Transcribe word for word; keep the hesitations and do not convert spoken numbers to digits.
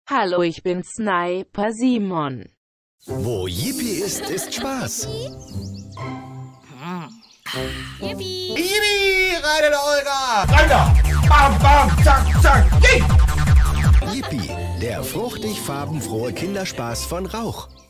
Hallo, ich bin Sniper Simon. Wo Yippie ist, ist Spaß. Yippie! Yippie! Rein der Olga! Rein da! Bam, bam, zack, zack, yay! Yippie, der fruchtig farbenfrohe Kinderspaß von Rauch.